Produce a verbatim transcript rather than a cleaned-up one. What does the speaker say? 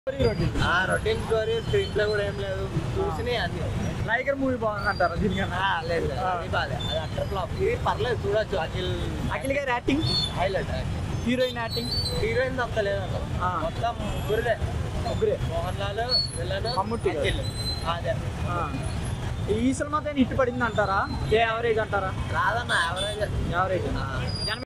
Routine story screen play కూడా ఏం లేదు చూసినాయి అన్ని. లైగర్ మూవీ బాగుందంటారా దీనికన్నా? లేదు లేదు అది బాలే అది అట్టర్ ఫ్లాప్. ఇది పర్లేదు చూడొచ్చు. అఖిల్ అఖిల్ గారి acting highlight. Heroine acting heroine అంత లేదు మొత్తం ముగ్గురుదే. ముగ్గురే మోహన్ లాల్ విలన్ మమ్ముట్టి అఖిల్ అదే. ఈ సినిమాతో హిట్ పడింది అంటారా? ఏ యావరేజ్ అంటారా? రాదన్న యావరేజ్ యావరేజ్